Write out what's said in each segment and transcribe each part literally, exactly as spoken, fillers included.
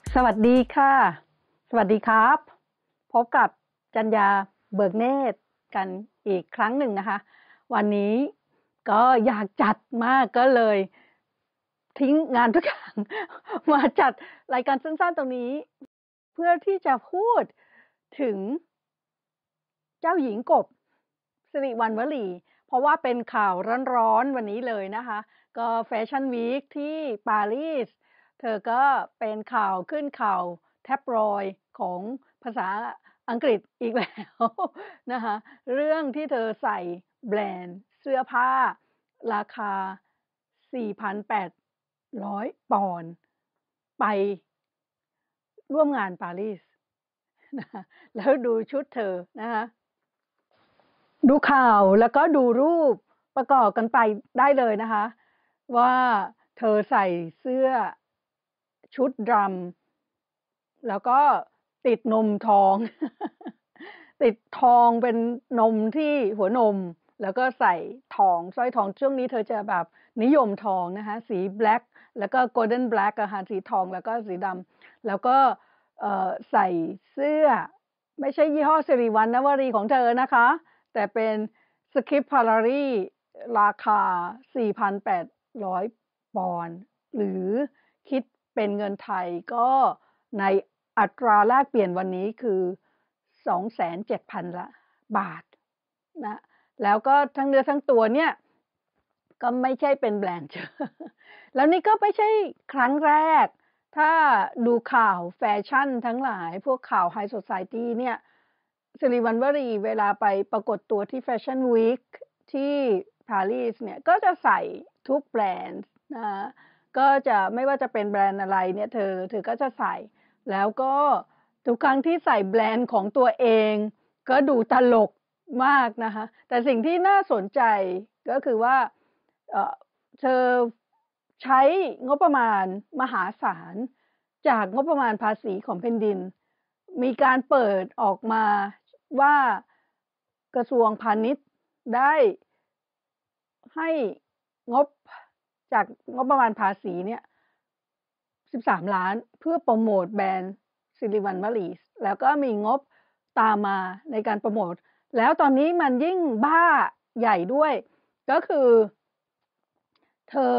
สวัสดีค่ะสวัสดีครับพบกับจัญญาเบิกเนตรกันอีกครั้งหนึ่งนะคะวันนี้ก็อยากจัดมากก็เลยทิ้งงานทุกอย่าง มาจัดรายการสั้นๆตรงนี้เพื่อที่จะพูดถึงเจ้าหญิงกบสิริวัณวลีเพราะว่าเป็นข่าวร้อนๆวันนี้เลยนะคะก็แฟชั่นวีคที่ปารีสเธอก็เป็นข่าวขึ้นข่าวแท็บลอยด์ของภาษาอังกฤษอีกแล้วนะคะเรื่องที่เธอใส่แบรนด์เสื้อผ้าราคา สี่พันแปดร้อย ปอนด์ไปร่วมงานปารีสนะคะแล้วดูชุดเธอนะคะดูข่าวแล้วก็ดูรูปประกอบกันไปได้เลยนะคะว่าเธอใส่เสื้อชุดดรัมแล้วก็ติดนมทอง ติดทองเป็นนมที่หัวนมแล้วก็ใส่ทองสร้อยทองช่วงนี้เธอจะแบบนิยมทองนะคะสีแบล็กแล้วก็โกลเด้นแบล็กอะค่ะสีทองแล้วก็สีดำแล้วก็ใส่เสื้อไม่ใช่ยี่ห้อสิริวัณณวรีของเธอนะคะแต่เป็นสคริปพารารีราคา สี่พันแปดร้อย ปอนด์หรือคิดเป็นเงินไทยก็ในอัตราแลกเปลี่ยนวันนี้คือ สองแสนเจ็ดพัน ละบาทนะแล้วก็ทั้งเนื้อทั้งตัวเนี่ยก็ไม่ใช่เป็นแบรนด์ แล้วนี่ก็ไม่ใช่ครั้งแรกถ้าดูข่าวแฟชั่นทั้งหลายพวกข่าวไฮโซไซตี้เนี่ยสิริวัณวรีเวลาไปปรากฏตัวที่แฟชั่นวีคที่ปารีสเนี่ยก็จะใส่ทุกแบรนด์นะก็จะไม่ว่าจะเป็นแบรนด์อะไรเนี่ยเธอเธอก็จะใส่แล้วก็ทุกครั้งที่ใส่แบรนด์ของตัวเองก็ดูตลกมากนะคะแต่สิ่งที่น่าสนใจก็คือว่าเอ่อเธอใช้งบประมาณมหาศาลจากงบประมาณภาษีของแผ่นดินมีการเปิดออกมาว่ากระทรวงพาณิชย์ได้ให้งบจากงบประมาณภาษีเนี่ยสิบสามล้านเพื่อโปรโมทแบรนด์สิริวัณวลีแล้วก็มีงบตามมาในการโปรโมทแล้วตอนนี้มันยิ่งบ้าใหญ่ด้วยก็คือเธอ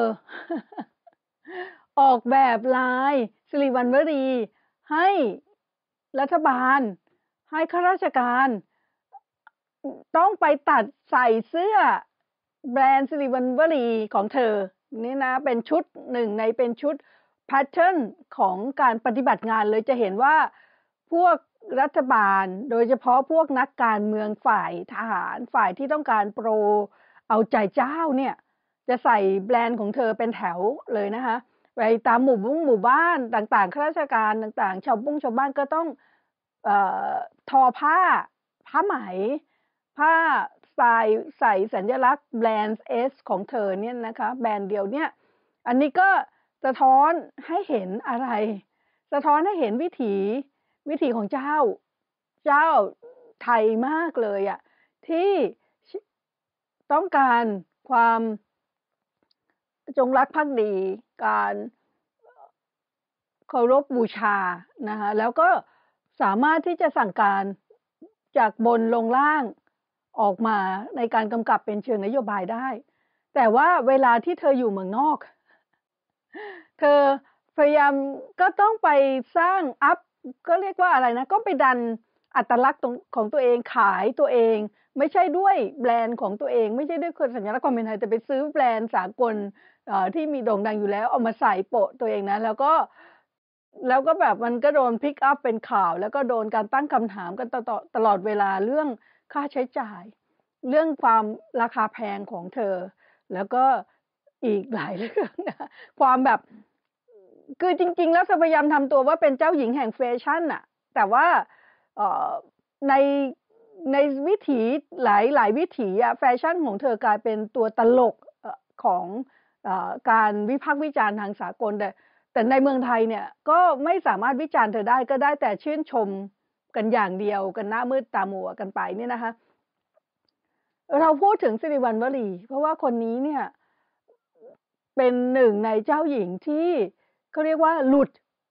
ออกแบบลายสิริวัณวลีให้รัฐบาลให้ข้าราชการต้องไปตัดใส่เสื้อแบรนด์สิริวัณวลีของเธอนี่นะเป็นชุดหนึ่งในเป็นชุดแพทเทิร์นของการปฏิบัติงานเลยจะเห็นว่าพวกรัฐบาลโดยเฉพาะพวกนักการเมืองฝ่ายทหารฝ่ายที่ต้องการโปรเอาใจเจ้าเนี่ยจะใส่แบรนด์ของเธอเป็นแถวเลยนะคะไปตามหมู่บ้านหมู่บ้านต่างๆข้าราชการต่างๆชาวบุ้งชาวบ้านก็ต้องเอ่อทอผ้าผ้าไหมผ้าใส่ใส่สัญลักษณ์แบรนด์ S ของเธอเนี่ยนะคะแบรนด์เดียวเนี่ยอันนี้ก็สะท้อนให้เห็นอะไรสะท้อนให้เห็นวิถีวิถีของเจ้าเจ้าไทยมากเลยอ่ะที่ต้องการความจงรักภักดีการเคารพบูชานะคะแล้วก็สามารถที่จะสั่งการจากบนลงล่างออกมาในการกำกับเป็นเชิงนโยบายได้แต่ว่าเวลาที่เธออยู่เมืองนอกเธอพยายามก็ต้องไปสร้างอัพก็เรียกว่าอะไรนะก็ไปดันอัตลักษณ์ของตัวเองขายตัวเองไม่ใช่ด้วยแบรนด์ของตัวเองไม่ใช่ด้วยสัญลักษณ์ความเป็นไทยแต่ไปซื้อแบรนด์สากลที่มีโด่งดังอยู่แล้วเอามาใส่โปะตัวเองนะแล้วก็แล้วก็แบบมันก็โดนพิกอัพเป็นข่าวแล้วก็โดนการตั้งคำถามกันตลอดตลอดเวลาเรื่องค่าใช้จ่ายเรื่องความราคาแพงของเธอแล้วก็อีกหลายเรื่องนะความแบบคือจริงๆแล้วเธอพยายามทำตัวว่าเป็นเจ้าหญิงแห่งแฟชั่นน่ะแต่ว่าในในวิถีหลายหลายวิถีอะแฟชั่นของเธอกลายเป็นตัวตลกของการวิพากษ์วิจารณ์ทางสากลแต่แต่ในเมืองไทยเนี่ยก็ไม่สามารถวิจารณ์เธอได้ก็ได้แต่ชื่นชมกันอย่างเดียวกันหน้ามืดตามัวกันไปเนี่ยนะคะเราพูดถึงสิริวัณวลีเพราะว่าคนนี้เนี่ยเป็นหนึ่งในเจ้าหญิงที่เขาเรียกว่าหลุด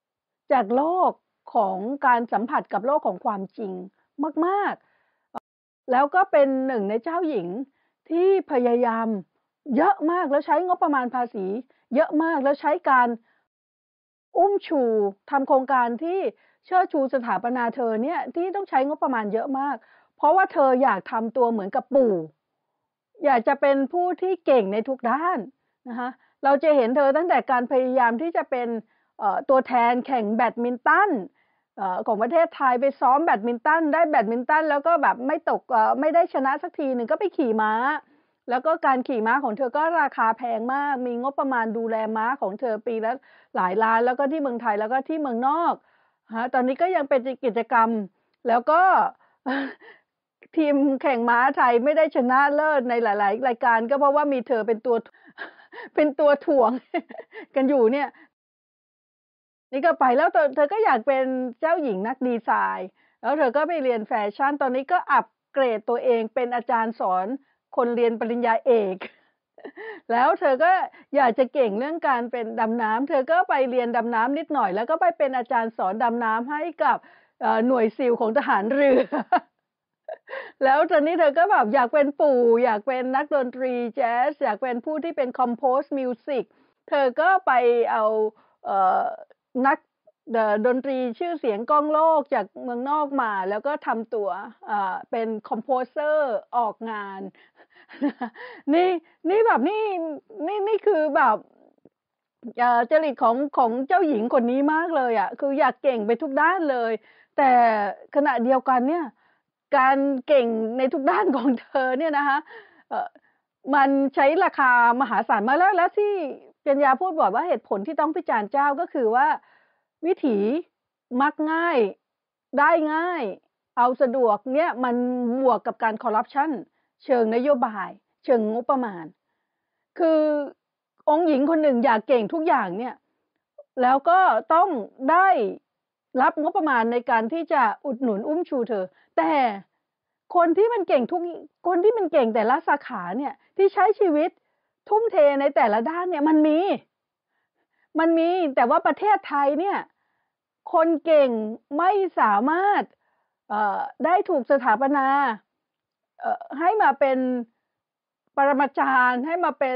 จากโลกของการสัมผัสกับโลกของความจริงมากๆแล้วก็เป็นหนึ่งในเจ้าหญิงที่พยายามเยอะมากแล้วใช้งบประมาณภาษีเยอะมากแล้วใช้การอุ้มชูทำโครงการที่เชิดชูสถาปนาเธอเนี่ยที่ต้องใช้งบประมาณเยอะมากเพราะว่าเธออยากทำตัวเหมือนกับปู่อยากจะเป็นผู้ที่เก่งในทุกด้านนะคะเราจะเห็นเธอตั้งแต่การพยายามที่จะเป็นตัวแทนแข่งแบดมินตันของประเทศไทยไปซ้อมแบดมินตันได้แบดมินตันแล้วก็แบบไม่ตกไม่ได้ชนะสักทีหนึ่งก็ไปขี่ม้าแล้วก็การขี่ม้าของเธอก็ราคาแพงมากมีงบประมาณดูแลม้าของเธอปีละหลายล้านแล้วก็ที่เมืองไทยแล้วก็ที่เมืองนอกฮะตอนนี้ก็ยังเป็นกิจกรรมแล้วก็ทีมแข่งม้าไทยไม่ได้ชนะเลิศในหลายๆรายการก็เพราะว่ามีเธอเป็นตัวเป็นตัวถ่วงกันอยู่เนี่ยนี่ก็ไปแล้วเธอเธอก็อยากเป็นเจ้าหญิงนักดีไซน์แล้วเธอก็ไปเรียนแฟชั่นตอนนี้ก็อัปเกรดตัวเองเป็นอาจารย์สอนคนเรียนปริญญาเอกแล้วเธอก็อยากจะเก่งเรื่องการเป็นดำน้ำเธอก็ไปเรียนดำน้ำนิดหน่อยแล้วก็ไปเป็นอาจารย์สอนดำน้ำให้กับหน่วยซิลของทหารเรือแล้วตอนนี้เธอก็แบบอยากเป็นปู่อยากเป็นนักดนตรีแจ๊สอยากเป็นผู้ที่เป็น compose music เธอก็ไปเอาเอ่อนักดนตรีชื่อเสียงก้องโลกจากเมืองนอกมาแล้วก็ทำตัวเป็นคอมโพเซอร์ออกงานนี่นี่แบบนี่นี่นี่คือแบบจริตของของเจ้าหญิงคนนี้มากเลยอ่ะคืออยากเก่งไปทุกด้านเลยแต่ขณะเดียวกันเนี่ยการเก่งในทุกด้านของเธอเนี่ยนะคะมันใช้ราคามหาศาลมาแล้วแล้วที่ปัญญาพูดบอกว่าเหตุผลที่ต้องพิจารณ์เจ้าก็คือว่าวิถีมักง่ายได้ง่ายเอาสะดวกเนี่ยมันบวกกับการคอร์รัปชันเชิงนโยบายเชิงงบประมาณคือองค์หญิงคนหนึ่งอยากเก่งทุกอย่างเนี่ยแล้วก็ต้องได้รับงบประมาณในการที่จะอุดหนุนอุ้มชูเธอแต่คนที่มันเก่งทุกคนที่มันเก่งแต่ละสาขาเนี่ยที่ใช้ชีวิตทุ่มเทในแต่ละด้านเนี่ยมันมีมันมีแต่ว่าประเทศไทยเนี่ยคนเก่งไม่สามารถได้ถูกสถาปนาให้มาเป็นปรมาจารย์ให้มาเป็น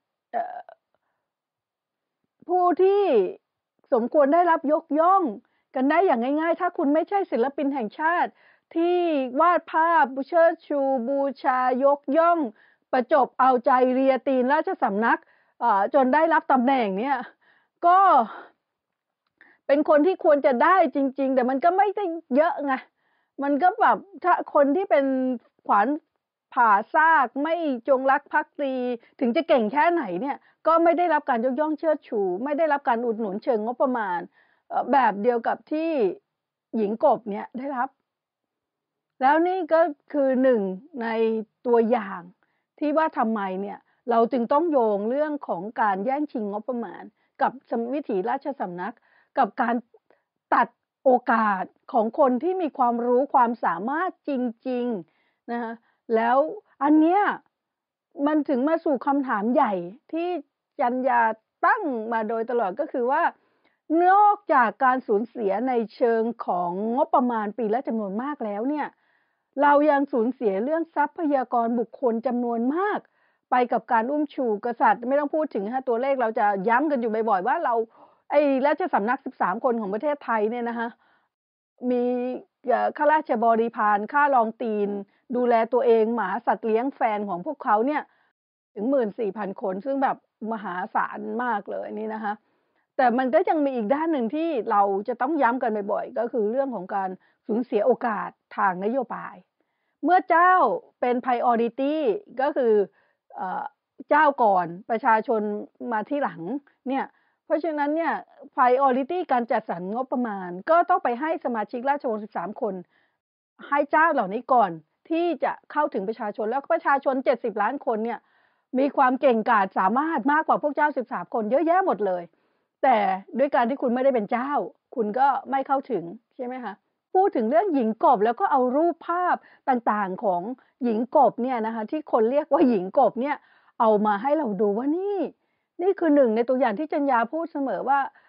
ผู้ที่สมควรได้รับยกย่องกันได้อย่างง่ายๆถ้าคุณไม่ใช่ศิลปินแห่งชาติที่วาดภาพเชิดชูบูชายกย่องประจบเอาใจเรียตีนราชสำนักจนได้รับตำแหน่งเนี่ยก็เป็นคนที่ควรจะได้จริงๆแต่มันก็ไม่ได้เยอะไงมันก็แบบถ้าคนที่เป็นขวานผ่าซากไม่จงรักภักดีถึงจะเก่งแค่ไหนเนี่ยก็ไม่ได้รับการยกย่องเชิดชูไม่ได้รับการอุดหนุนเชิงงบประมาณแบบเดียวกับที่หญิงกบเนี่ยได้รับแล้วนี่ก็คือหนึ่งในตัวอย่างที่ว่าทำไมเนี่ยเราจึงต้องโยงเรื่องของการแย่งชิงงบประมาณกับวิถีราชสำนักกับการตัดโอกาสของคนที่มีความรู้ความสามารถจริงๆนะคะแล้วอันเนี้ยมันถึงมาสู่คำถามใหญ่ที่จัญญาตั้งมาโดยตลอดก็คือว่านอกจากการสูญเสียในเชิงของงบประมาณปีละจำนวนมากแล้วเนี่ยเรายังสูญเสียเรื่องทรัพยากรบุคคลจำนวนมากไปกับการอุ้มชูกษัตริย์ไม่ต้องพูดถึงฮะตัวเลขเราจะย้ำกันอยู่บ่อยๆว่าเราไอ้ราชสำนักสิบสามคนของประเทศไทยเนี่ยนะคะมีข้าราชบริพารข้ารองตีนดูแลตัวเองหมาสัตว์เลี้ยงแฟนของพวกเขาเนี่ยถึง หนึ่งหมื่นสี่พัน คนซึ่งแบบมหาศาลมากเลยนี่นะคะแต่มันก็ยังมีอีกด้านหนึ่งที่เราจะต้องย้ำกันบ่อยๆก็คือเรื่องของการสูญเสียโอกาสทางนโยบายเมื่อเจ้าเป็น priority ก็คือเจ้าก่อนประชาชนมาที่หลังเนี่ยเพราะฉะนั้นเนี่ย priority การจัดสรรงบประมาณก็ต้องไปให้สมาชิกราชวงศ์สิบสามคนให้เจ้าเหล่านี้ก่อนที่จะเข้าถึงประชาชนแล้วประชาชนเจ็ดสิบล้านคนเนี่ยมีความเก่งกาจสามารถมากกว่าพวกเจ้าสิบสามคนเยอะแยะหมดเลยแต่ด้วยการที่คุณไม่ได้เป็นเจ้าคุณก็ไม่เข้าถึงใช่ไหมคะพูดถึงเรื่องหญิงกบแล้วก็เอารูปภาพต่างๆของหญิงกบเนี่ยนะคะที่คนเรียกว่าหญิงกบเนี่ยเอามาให้เราดูว่านี่นี่คือหนึ่งในตัวอย่างที่จัญญาพูดเสมอว่า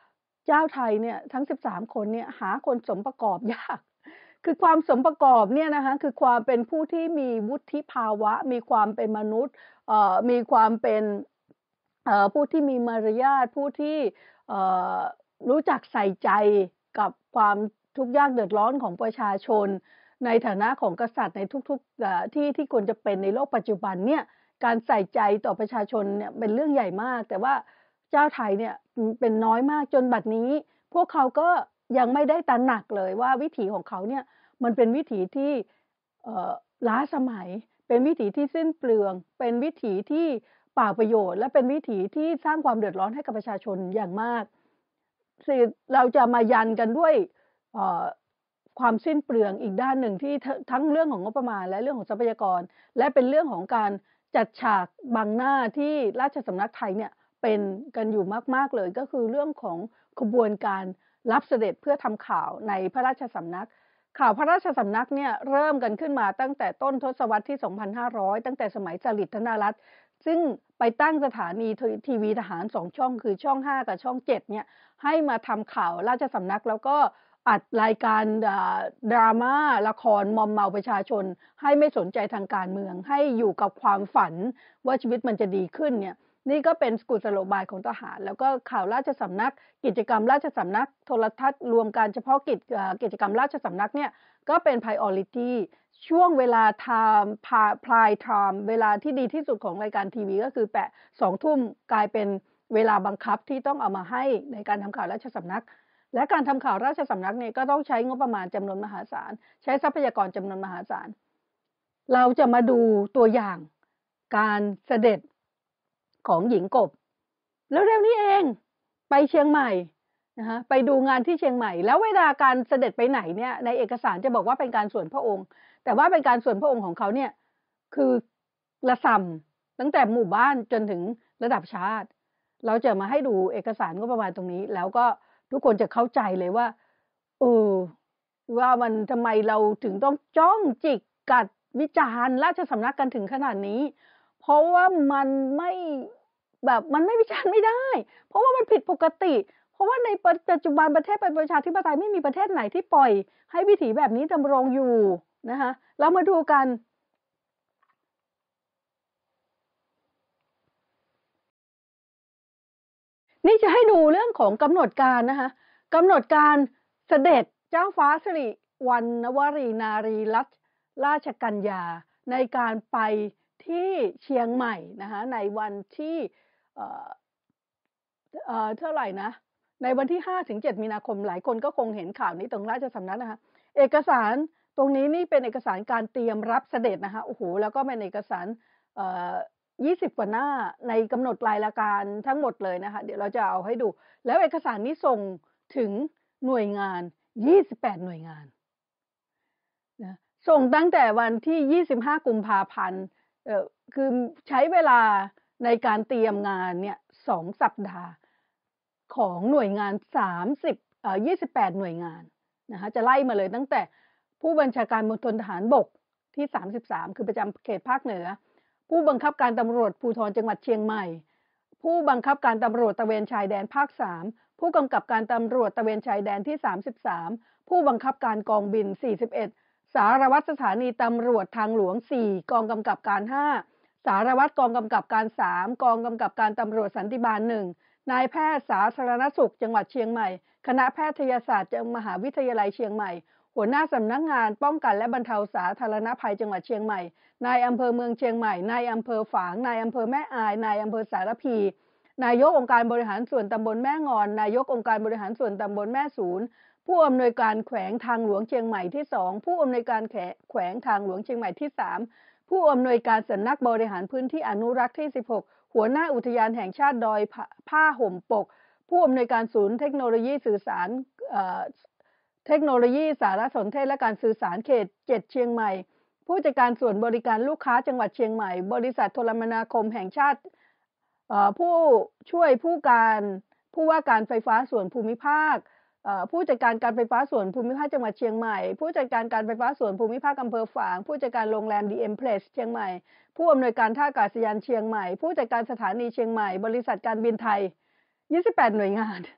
เจ้าไทยเนี่ยทั้งสิบสามคนเนี่ยหาคนสมประกอบยากคือความสมประกอบเนี่ยนะคะคือความเป็นผู้ที่มีวุฒิภาวะมีความเป็นมนุษย์เอ่อมีความเป็นเอ่อผู้ที่มีมารยาทผู้ที่เอ่อรู้จักใส่ใจกับความทุกข์ยากเดือดร้อนของประชาชนในฐานะของกษัตริย์ในทุกๆเอ่อที่ที่ควรจะเป็นในโลกปัจจุบันเนี่ยการใส่ใจต่อประชาชนเนี่ยเป็นเรื่องใหญ่มากแต่ว่าเจ้าไทยเนี่ยอืมเป็นน้อยมากจนบัดนี้ พวกเขาก็ยังไม่ได้ตระหนักเลยว่าวิถีของเขาเนี่ยมันเป็นวิถีที่เอ่อล้าสมัยเป็นวิถีที่สิ้นเปลืองเป็นวิถีที่เปล่าประโยชน์และเป็นวิถีที่สร้างความเดือดร้อนให้กับประชาชนอย่างมากสิเราจะมายันกันด้วยเอ่อความสิ้นเปลืองอีกด้านหนึ่งที่ททั้งเรื่องของงบประมาณและเรื่องของทรัพยากรและเป็นเรื่องของการจัดฉากบังหน้าที่ราชสำนักไทยเนี่ยเป็นกันอยู่มากๆเลยก็คือเรื่องของขบวนการรับเสด็จเพื่อทำข่าวในพระราชสำนักข่าวพระราชสำนักเนี่ยเริ่มกันขึ้นมาตั้งแต่ต้นทศวรรษที่ สองพันห้าร้อย ตั้งแต่สมัยสฤษดิ์ธนรัตน์ซึ่งไปตั้งสถานีททีวีทหารสองช่องคือช่องห้ากับช่องเจ็ดเนี่ยให้มาทำข่าวราชสำนักแล้วก็อัดรายการอ่าดราม่าละครมอมเมาประชาชนให้ไม่สนใจทางการเมืองให้อยู่กับความฝันว่าชีวิตมันจะดีขึ้นเนี่ยนี่ก็เป็นกุศโลบายของทหารแล้วก็ข่าวราชสำนักกิจกรรมราชสำนักโทรทัศน์รวมการเฉพาะกิจอ่ากิจกรรมราชสำนักเนี่ยก็เป็น priority ช่วงเวลา time prime time เวลาที่ดีที่สุดของรายการทีวีก็คือแปะสองทุ่มกลายเป็นเวลาบังคับที่ต้องเอามาให้ในการทำข่าวราชสำนักและการทำข่าวราชสำนักเนี่ยก็ต้องใช้งบประมาณจำนวนมหาศาลใช้ทรัพยากรจำนวนมหาศาลเราจะมาดูตัวอย่างการเสด็จของหญิงกบแล้วเร็วนี้เองไปเชียงใหม่นะคะไปดูงานที่เชียงใหม่แล้วเวลาการเสด็จไปไหนเนี่ยในเอกสารจะบอกว่าเป็นการส่วนพระองค์แต่ว่าเป็นการส่วนพระองค์ของเขาเนี่ยคือระส่ำตั้งแต่หมู่บ้านจนถึงระดับชาติเราจะมาให้ดูเอกสารงบประมาณตรงนี้แล้วก็ทุกคนจะเข้าใจเลยว่าเออว่ามันทำไมเราถึงต้องจ้องจิกกัดวิจารณ์ราชสำนักกันถึงขนาดนี้เพราะว่ามันไม่แบบมันไม่วิจารณ์ไม่ได้เพราะว่ามันผิดปกติเพราะว่าในปัจจุบันประเทศเป็นประชาธิปไตยไม่มีประเทศไหนที่ปล่อยให้วิถีแบบนี้ดำรงอยู่นะคะเรามาดูกันนี่จะให้ดูเรื่องของกำหนดการนะคะกำหนดการเสด็จเจ้าฟ้าสิริวัณณวรีนารีรัตนราชกัญญาในการไปที่เชียงใหม่นะคะในวันที่เอ่อเอ่อเท่าไหร่นะในวันที่ห้าถึงเจ็ดมีนาคมหลายคนก็คงเห็นข่าวนี้ตรงราชสำนักนะคะเอกสารตรงนี้นี่เป็นเอกสารการเตรียมรับเสด็จนะคะโอ้โหแล้วก็เป็นเอกสารเอ่อยี่สิบกว่าหน้าในกำหนดรายละการทั้งหมดเลยนะคะเดี๋ยวเราจะเอาให้ดูแล้วเอกสารนี้ส่งถึงหน่วยงานยี่สิบแปดหน่วยงานนะส่งตั้งแต่วันที่ยี่สิบห้ากุมภาพันธ์เอ่อคือใช้เวลาในการเตรียมงานเนี่ยสองสัปดาห์ของหน่วยงานสามสิบเอ่อยี่สิบแปดหน่วยงานนะคะจะไล่มาเลยตั้งแต่ผู้บัญชาการมณฑลทหารบกที่สามสิบสามคือประจำเขตภาคเหนือผู้บังคับการตำรวจภูธรจังหวัดเชียงใหม่ผู้บังคับการตำรวจตระเวนชายแดนภาคสามผู้กำกับการตำรวจตระเวนชายแดนที่สามสิบสามผู้บังคับการกองบินสี่สิบเอ็ดสารวัตรสถานีตำรวจทางหลวงสี่กองกำกับการห้าสารวัตรกองกำกับการสามกองกำกับการตำรวจสันติบาลหนึ่งนายแพทย์สาธารณสุขจังหวัดเชียงใหม่คณะแพทยศาสตร์มหาวิทยาลัยเชียงใหม่หัวหน้าสำนักงานป้องกันและบรรเทาสาธารณภัยจังหวัดเชียงใหม่นายอำเภอเมืองเชียงใหม่นายอำเภอฝางนายอำเภอแม่อายนายอำเภอสารพีนายกองค์การบริหารส่วนตำบลแม่งอนนายกองค์การบริหารส่วนตำบลแม่ศูนย์ผู้อำนวยการแขวงทางหลวงเชียงใหม่ที่สองผู้อำนวยการแขวงทางหลวงเชียงใหม่ที่สามผู้อำนวยการสำนักบริหารพื้นที่อนุรักษ์ที่สิบหกหัวหน้าอุทยานแห่งชาติดอยผ้าห่มปกผู้อำนวยการศูนย์เทคโนโลยีสื่อสารเทคโนโลยีสารสนเทศและการสื่อสารเขตเจ็ดเชียงใหม่ผู้จัดการส่วนบริการลูกค้าจังหวัดเชียงใหม่บริษัทโทรคมนาคมแห่งชาติผู้ช่วยผู้การผู้ว่าการไฟฟ้าส่วนภูมิภาคผู้จัดการการไฟฟ้าส่วนภูมิภาคจังหวัดเชียงใหม่ผู้จัดการการไฟฟ้าส่วนภูมิภาคอำเภอฝางผู้จัดการโรงแรม ดี เอ็ม Place เชียงใหม่ผู้อำนวยการท่าอากาศยานเชียงใหม่ผู้จัดการสถานีเชียงใหม่บริษัทการบินไทยยี่สิบแปดหน่วยงาน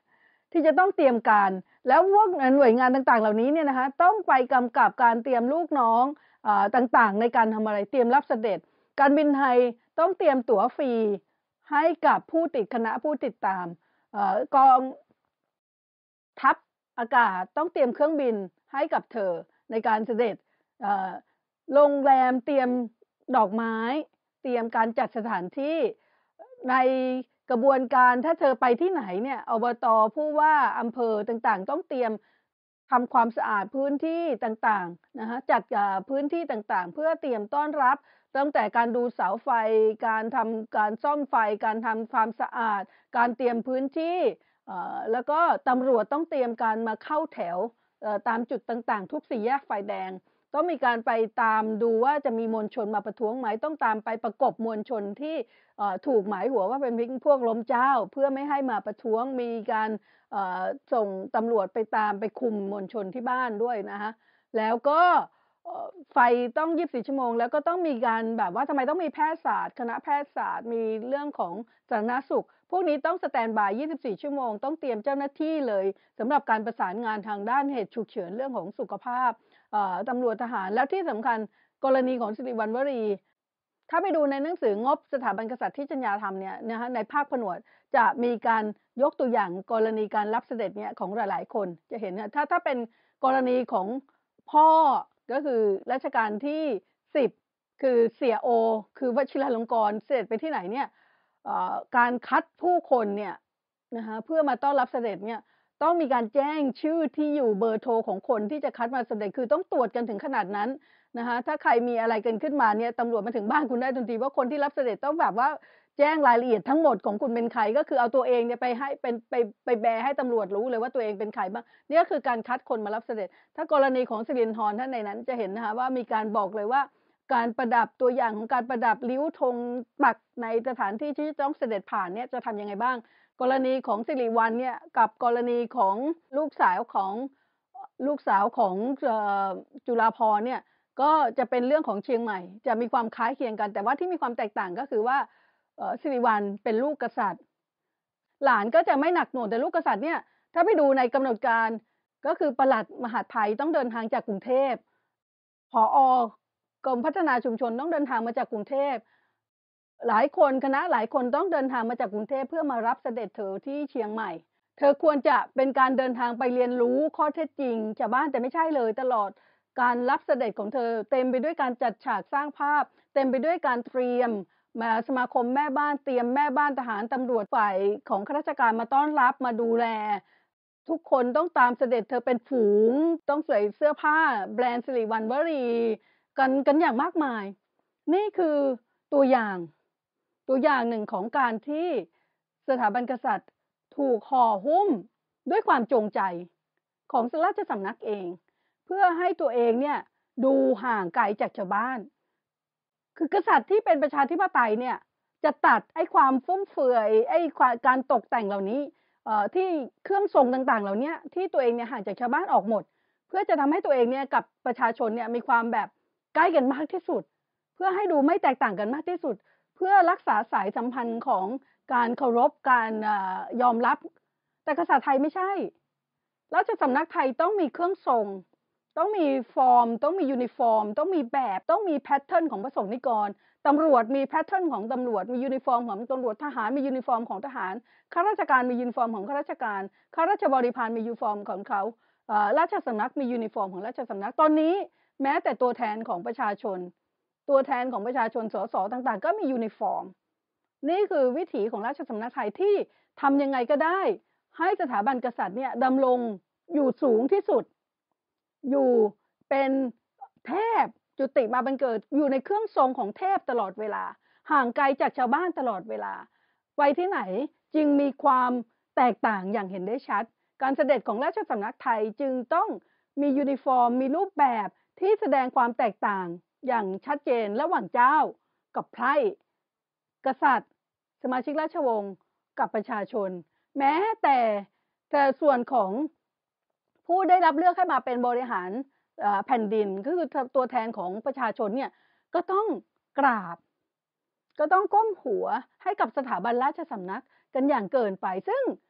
ที่จะต้องเตรียมการ แล้วพวกหน่วยงานต่างๆเหล่านี้เนี่ยนะคะต้องไปกำกับการเตรียมลูกน้องเอ่อต่างๆในการทำอะไรเตรียมรับเสด็จ การบินไทยต้องเตรียมตั๋วฟรีให้กับผู้ติดคณะผู้ติดตามเอ่อกองทัพอากาศต้องเตรียมเครื่องบินให้กับเธอในการเสด็จเอ่อโรงแรมเตรียมดอกไม้ เตรียมการจัดสถานที่ในกระบวนการถ้าเธอไปที่ไหนเนี่ยอบตผู้ว่าอำเภอต่างๆ ต้องเตรียมทำความสะอาดพื้นที่ต่างๆนะคะจัดอ่าพื้นที่ต่างๆ เพื่อเตรียมต้อนรับตั้งแต่การดูเสาไฟ การทำการซ่อมไฟ การทำความสะอาด การเตรียมพื้นที่เอ่อแล้วก็ตำรวจต้องเตรียมการมาเข้าแถวเอ่อตามจุดต่างๆ ทุกสี่แยกไฟแดง ต้องมีการไปตามดูว่าจะมีมวลชนมาประท้วงไหมต้องตามไปประกบมวลชนที่เอ่อถูกหมายหัวว่าเป็นพวกล้มเจ้า เพื่อไม่ให้มาประท้วงมีการเอ่อส่งตำรวจไปตามไปคุมมวลชนที่บ้านด้วยนะคะแล้วก็เอ่อไฟต้อง ยี่สิบสี่ ชั่วโมง แล้วก็ต้องมีการแบบว่าทำไมต้องมีแพทยศาสตร์คณะแพทยศาสตร์มีเรื่องของสาธารณสุข พวกนี้ต้องสแตนด์บาย ยี่สิบสี่ ชั่วโมง ต้องเตรียมเจ้าหน้าที่เลยสำหรับการประสานงานทางด้านเหตุฉุกเฉินเรื่องของสุขภาพเอ่อตำรวจทหารแล้วที่สำคัญกรณีของสิริวัณวรี ถ้าไปดูในหนังสืองบสถาบันกษัตริย์ที่จัญญาทำเนี่ยนะคะในภาคผนวดจะมีการยกตัวอย่างกรณีการรับเสด็จเนี่ยของหลายๆคนจะเห็นนะถ้าถ้าเป็นกรณีของพ่อก็คือรัชกาลที่สิบคือเสียโอคือวชิราลงกรณ์เสด็จไปที่ไหนเนี่ยเอ่อการคัดผู้คนเนี่ยนะคะเพื่อมาต้อนรับเสด็จเนี่ยต้องมีการแจ้งชื่อที่อยู่เบอร์โทรของคนที่จะคัดมาเสด็จคือต้องตรวจกันถึงขนาดนั้นนะคะถ้าใครมีอะไรกันขึ้นมาเนี่ยตำรวจมาถึงบ้านคุณได้ทันทีว่าคนที่รับเสด็จต้องแบบว่าแจ้งรายละเอียดทั้งหมดของคุณเป็นใครก็คือเอาตัวเองเนี่ยไปให้เป็นไปไปแบให้ตำรวจรู้เลยว่าตัวเองเป็นใครบ้างนี่ก็คือการคัดคนมารับเสด็จ ถ้ากรณีของสิรินธรท่านในนั้นจะเห็นนะคะว่ามีการบอกเลยว่าการประดับตัวอย่างของการประดับริ้วธงปักในสถานที่ที่ต้องเสด็จผ่านเนี่ยจะทำยังไงบ้างกรณีของสิริวัลย์เนี่ยกับกรณีของลูกสาวของลูกสาวของเอ่อจุฬาภรณ์เนี่ยก็จะเป็นเรื่องของเชียงใหม่จะมีความคล้ายเคียงกันแต่ว่าที่มีความแตกต่างก็คือว่าเอ่อสิริวัลย์เป็นลูกกษัตริย์ หลานก็จะไม่หนักหน่วงแต่ลูกกษัตริย์เนี่ยถ้าไปดูในกำหนดการก็คือปลัดมหาดไทยต้องเดินทางจากกรุงเทพผอกรมพัฒนาชุมชนต้องเดินทางมาจากกรุงเทพหลายคนคณะหลายคนต้องเดินทางมาจากกรุงเทพเพื่อมารับเสด็จเธอที่เชียงใหม่เธอควรจะเป็นการเดินทางไปเรียนรู้ข้อเท็จจริงชาวบ้านแต่ไม่ใช่เลยตลอดการรับเสด็จของเธอเต็มไปด้วยการจัดฉากสร้างภาพเต็มไปด้วยการเตรียมมาสมาคมแม่บ้านเตรียมแม่บ้านทหารตำรวจฝ่ายของข้าราชการมาต้อนรับมาดูแลทุกคนต้องตามเสด็จเธอเป็นฝูงต้องใส่เสื้อผ้าแบรนด์สิริวัณวรีกันกันอย่างมากมายนี่คือตัวอย่างตัวอย่างหนึ่งของการที่สถาบันกษัตริย์ถูกห่อหุ้มด้วยความจงใจของราชสำนักเองเพื่อให้ตัวเองเนี่ยดูห่างไกลจากชาวบ้านคือกษัตริย์ที่เป็นประชาธิปไตยเนี่ยจะตัดไอ้ความฟุ่มเฟือยไอ้การตกแต่งเหล่านี้เอ่อที่เครื่องทรงต่างๆเหล่านี้ที่ตัวเองเนี่ยห่างจากชาวบ้านออกหมดเพื่อจะทำให้ตัวเองเนี่ยกับประชาชนเนี่ยมีความแบบใกล้กันมากที่สุดเพื่อให้ดูไม่แตกต่างกันมากที่สุดเพื่อรักษาสายสัมพันธ์ของการเคารพการยอมรับแต่กษัตริย์ไทยไม่ใช่ราชสำนักไทยต้องมีเครื่องทรงต้องมีฟอร์มต้องมียูนิฟอร์มต้องมีแบบต้องมีแพทเทิร์นของพระสงฆ์นิกรตำรวจมีแพทเทิร์นของตำรวจมียูนิฟอร์มของตำรวจทหารมียูนิฟอร์มของทหารข้าราชการมียูนิฟอร์มของข้าราชการข้าราชบริพารมียูนิฟอร์มของเขาราชสำนักมียูนิฟอร์มของราชสำนักตอนนี้แม้แต่ตัวแทนของประชาชนตัวแทนของประชาชนสสต่างๆก็มียูนิฟอร์มนี่คือวิถีของราชสำนักไทยที่ทำยังไงก็ได้ให้สถาบันกษัตริย์เนี่ยดำรงอยู่สูงที่สุดอยู่เป็นเทพจุติมาบังเกิดอยู่ในเครื่องทรงของเทพตลอดเวลาห่างไกลจากชาวบ้านตลอดเวลาไปที่ไหนจึงมีความแตกต่างอย่างเห็นได้ชัดการเสด็จของราชสำนักไทยจึงต้องมียูนิฟอร์มมีรูปแบบที่แสดงความแตกต่างอย่างชัดเจนระหว่างเจ้ากับไพร่กษัตริย์สมาชิกราชวงศ์กับประชาชนแม้แต่แต่ส่วนของผู้ได้รับเลือกให้มาเป็นบริหารแผ่นดินก็คือตัวแทนของประชาชนเนี่ยก็ต้องกราบก็ต้องก้มหัวให้กับสถาบันราชสำนักกันอย่างเกินไปซึ่ง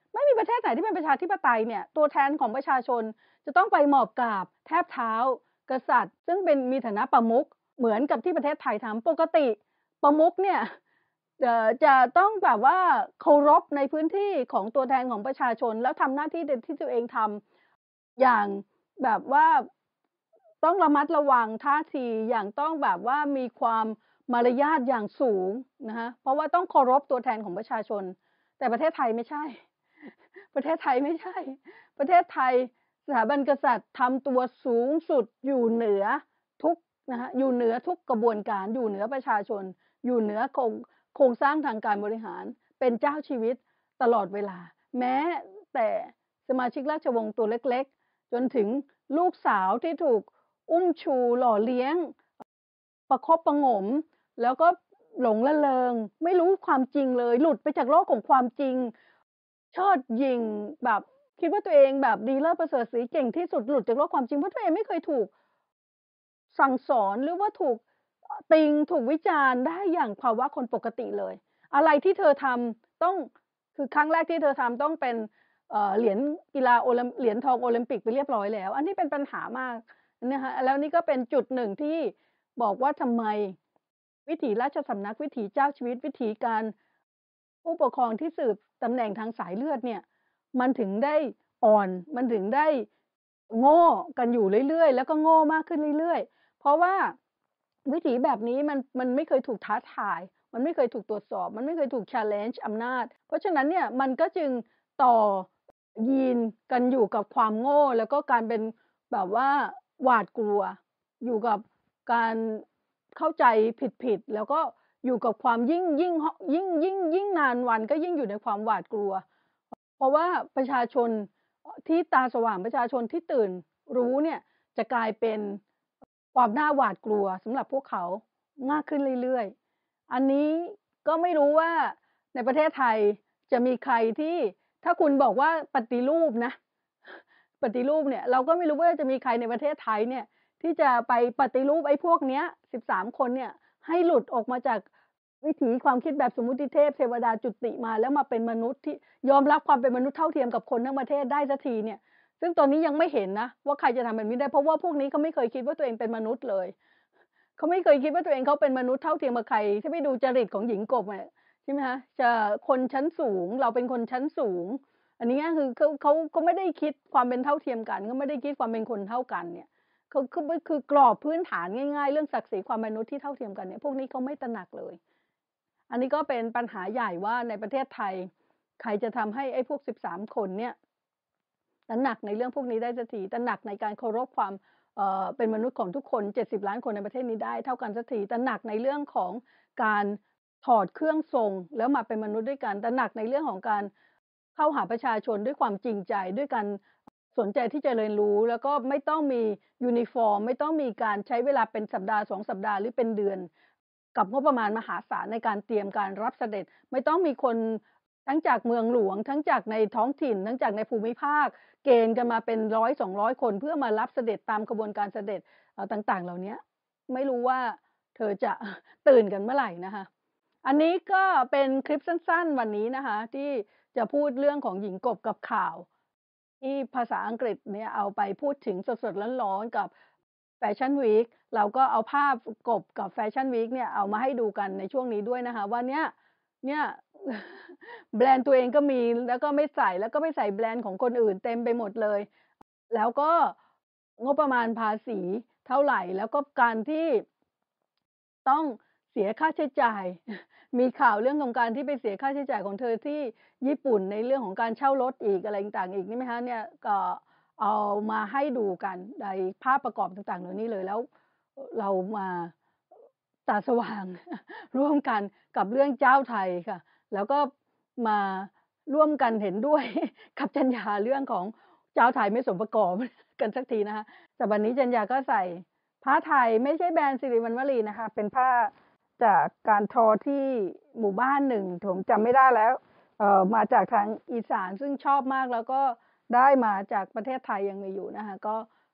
ไม่มีประเทศไหนที่เป็นประชาธิปไตยเนี่ยตัวแทนของประชาชนจะต้องไปหมอบกราบแทบเท้ากษัตริย์ซึ่งเป็นมีฐานะประมุขเหมือนกับที่ประเทศไทยทำปกติประมุขเนี่ยเอ่อจะต้องแบบว่าเคารพในพื้นที่ของตัวแทนของประชาชนแล้วทำหน้าที่เดที่ตัวเองทำอย่างแบบว่าต้องระมัดระวังท่าทีอย่างต้องแบบว่ามีความมารยาทอย่างสูงนะคะเพราะว่าต้องเคารพตัวแทนของประชาชนแต่ประเทศไทยไม่ใช่ ประเทศไทยไม่ใช่ ประเทศไทยสถาบันกษัตริย์ทำตัวสูงสุดอยู่เหนือทุกนะคะอยู่เหนือทุกกระบวนการอยู่เหนือประชาชนอยู่เหนือโครงโครงสร้างทางการบริหารเป็นเจ้าชีวิตตลอดเวลาแม้แต่สมาชิกราชวงศ์ตัวเล็กๆจนถึงลูกสาวที่ถูกอุ้มชูหล่อเลี้ยงประคบประหงมแล้วก็หลงละเลงไม่รู้ความจริงเลยหลุดไปจากโลกของความจริง เชิดหยิ่งแบบคิดว่าตัวเองแบบดีเลิศประเสริฐศรีเก่งที่สุดหลุดจากโลกความจริงเพราะตัวเองไม่เคยถูกสั่งสอนหรือว่าถูกเอ่อติงถูกวิจารณ์ได้อย่างภาวะคนปกติเลยอะไรที่เธอทำต้องคือครั้งแรกที่เธอทำต้องเป็นเอ่อเหรียญกีฬาโอลิมเหรียญทองโอลิมปิกไปเรียบร้อยแล้วอันนี้เป็นปัญหามากนะคะแล้วนี่ก็เป็นจุดหนึ่งที่บอกว่าทำไมวิถีราชสำนักวิถีเจ้าชีวิตวิถีการ ผู้ปกครองที่สืบตำแหน่งทางสายเลือดเนี่ยมันถึงได้อ่อนมันถึงได้โง่กันอยู่เรื่อยๆแล้วก็โง่มากขึ้นเรื่อยๆเพราะว่าวิถีแบบนี้มันมันไม่เคยถูกท้าทายมันไม่เคยถูกตรวจสอบมันไม่เคยถูก challenge อำนาจเพราะฉะนั้นเนี่ยมันก็จึงต่อยีนกันอยู่กับความโง่แล้วก็การเป็นแบบว่าหวาดกลัวอยู่กับการเข้าใจผิดๆแล้วก็ อยู่กับความยิ่งยิ่งยิ่งยิ่งยิ่งนานวันก็ยิ่งอยู่ในความหวาดกลัวเพราะว่าประชาชนที่ตาสว่างประชาชนที่ตื่นรู้เนี่ยจะกลายเป็นความน่าหวาดกลัวสำหรับพวกเขามากขึ้นเรื่อยๆอันนี้ก็ไม่รู้ว่าในประเทศไทยจะมีใครที่ถ้าคุณบอกว่าปฏิรูปนะปฏิรูปเนี่ยเราก็ไม่รู้ว่าจะมีใครในประเทศไทยเนี่ยที่จะไปปฏิรูปไอ้พวกเนี้ยสิบสามคนเนี่ยให้หลุดออกมาจาก วิถีความคิดแบบสมมุติเทพเทวดาจุติมาแล้วมาเป็นมนุษย์ที่ยอมรับความเป็นมนุษย์เท่าเทียมกับคนทั้งประเทศได้สักทีเนี่ยซึ่งตอนนี้ยังไม่เห็นนะว่าใครจะทำแบบนี้ได้เพราะว่าพวกนี้เขาไม่เคยคิดว่าตัวเองเป็นมนุษย์เลยเขาไม่เคยคิดว่าตัวเองเขาเป็นมนุษย์เท่าเทียมกับใครถ้าไปดูจริตของหญิงกบอะใช่ไหมคะจะคนชั้นสูงเราเป็นคนชั้นสูงอันนี้คือเขาเขาเขาไม่ได้คิดความเป็นเท่าเทียมกันเขาไม่ได้คิดความเป็นคนเท่ากันเนี่ยเขาคือคือกรอบพื้นฐานง่ายๆเรื่องศักดิ์ศรีความเป็นมนุษย์ที่เท่าเทียมกันเนี่ยพวกนี้เขาไม่ตระหนักเลย อันนี้ก็เป็นปัญหาใหญ่ว่าในประเทศไทยใครจะทำให้ไอ้พวกสิบสามคนเนี่ยตระหนักในเรื่องพวกนี้ได้สักทีตระหนักในการเคารพความเอ่อเป็นมนุษย์ของทุกคนเจ็ดสิบล้านคนในประเทศนี้ได้เท่ากันสักทีตระหนักในเรื่องของการถอดเครื่องทรงแล้วมาเป็นมนุษย์ด้วยกันตระหนักในเรื่องของการเข้าหาประชาชนด้วยความจริงใจด้วยการสนใจที่จะเรียนรู้แล้วก็ไม่ต้องมียูนิฟอร์มไม่ต้องมีการใช้เวลาเป็นสัปดาห์สองสัปดาห์หรือเป็นเดือน กับงบประมาณมหาศาลในการเตรียมการรับเสด็จไม่ต้องมีคนทั้งจากเมืองหลวงทั้งจากในท้องถิ่นทั้งจากในภูมิภาคเกณฑ์กันมาเป็นร้อยสองร้อยคนเพื่อมารับเสด็จตามกระบวนการเสด็จเอ่อต่างๆเหล่าเนี้ยไม่รู้ว่าเธอจะ ตื่นกันเมื่อไหร่นะคะอันนี้ก็เป็นคลิปสั้นๆวันนี้นะคะที่จะพูดเรื่องของหญิงกบกับข่าวที่ภาษาอังกฤษเนี่ยเอาไปพูดถึงสดๆร้อนๆกับ แฟชั่นวีกเราก็เอาภาพกบกับแฟชั่นวีกเนี่ยเอามาให้ดูกันในช่วงนี้ด้วยนะคะว่าเนี่ยเนี่ย แบรนด์ตัวเองก็มีแล้วก็ไม่ใส่แล้วก็ไม่ใส่แบรนด์ของคนอื่นเต็มไปหมดเลยแล้วก็งบประมาณภาษีเท่าไหร่แล้วก็การที่ต้องเสียค่าใช้จ่าย มีข่าวเรื่องของการที่ไปเสียค่าใช้จ่ายของเธอที่ญี่ปุ่นในเรื่องของการเช่ารถอีกอะไรต่างๆอีกนี่ไหมคะเนี่ยก็เอามาให้ดูกันในภาพประกอบต่างๆเหล่านี้เลยแล้วเรามาตาสว่าง ร่วมกันกับเรื่องเจ้าไทยค่ะแล้วก็มาร่วมกันเห็นด้วย กับจัญญาเรื่องของเจ้าไทยไม่สมประกอบ กันสักทีนะคะแต่วันนี้จัญญาก็ใส่ผ้าไทยไม่ใช่แบรนด์สิริวัณวลีนะคะเป็นผ้าจากการทอที่หมู่บ้านหนึ่งผมจำไม่ได้แล้วเอ่อมาจากทางอีสานซึ่งชอบมากแล้วก็ได้มาจากประเทศไทยยังมีอยู่นะคะก็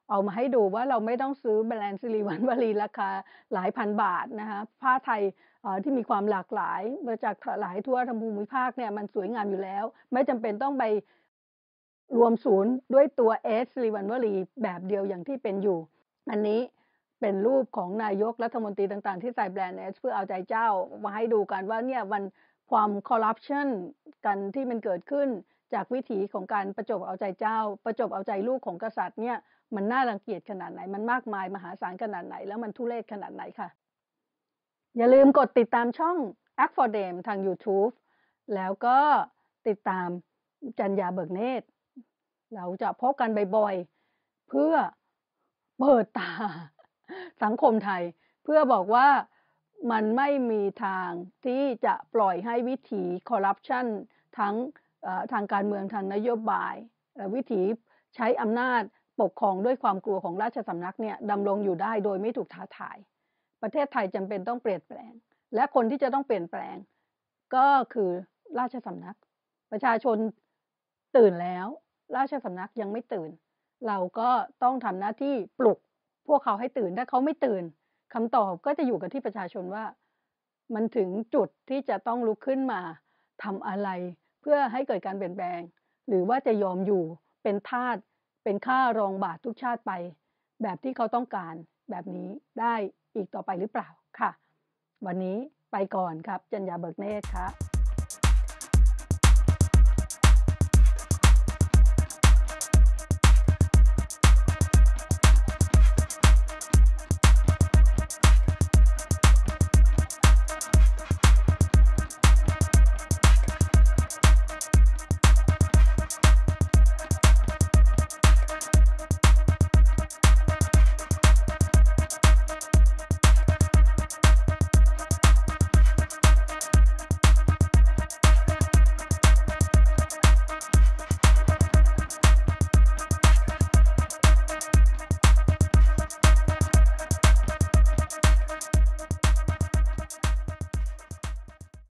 เอามาให้ดูว่าเราไม่ต้องซื้อแบรนด์สิริวัณวลีราคาหลายพันบาทนะคะผ้าไทยเอ่อที่มีความหลากหลายมาจากหลายทั่วทั้งภูมิภาคเนี่ยมันสวยงามอยู่แล้วไม่จำเป็นต้องไปรวมศูนย์ด้วยตัว S สิริวัณวลีแบบเดียวอย่างที่เป็นอยู่อันนี้เป็นรูปของนายกรัฐมนตรีต่างๆที่ใส่แบรนด์ S เพื่อเอาใจเจ้ามาให้ดูกันว่าเนี่ยมันความคอร์รัปชันกันที่มันเกิดขึ้นจากวิถีของการประจบเอาใจเจ้าประจบเอาใจลูกของกษัตริย์เนี่ยมันน่ารังเกียจขนาดไหนมันมากมายมหาศาลขนาดไหนแล้วมันทุเรศขนาดไหนค่ะอย่าลืมกดติดตามช่อง Act for Them ทาง YouTube แล้วก็ติดตามจัญญาเบิกเนตรเราจะพบกันบ่อยๆเพื่อเปิดตาสังคมไทยเพื่อบอกว่ามันไม่มีทางที่จะปล่อยให้วิถีคอร์รัปชันทั้งทางการเมืองทางนโยบายวิถีใช้อำนาจปกครองด้วยความกลัวของราชสำนักเนี่ยดำรงอยู่ได้โดยไม่ถูกท้าทายประเทศไทยจำเป็นต้องเปลี่ยนแปลงและคนที่จะต้องเปลี่ยนแปลงก็คือราชสำนักประชาชนตื่นแล้วราชสำนักยังไม่ตื่นเราก็ต้องทำหน้าที่ปลุกพวกเขาให้ตื่นถ้าเขาไม่ตื่นคำตอบก็จะอยู่กับที่ประชาชนว่ามันถึงจุดที่จะต้องลุกขึ้นมาทำอะไรเพื่อให้เกิดการเปลี่ยนแปลงหรือว่าจะยอมอยู่เป็นทาสเป็นข้ารองบาททุกชาติไปแบบที่เขาต้องการแบบนี้ได้อีกต่อไปหรือเปล่าค่ะวันนี้ไปก่อนครับจัญญาเบิกเนตรค่ะ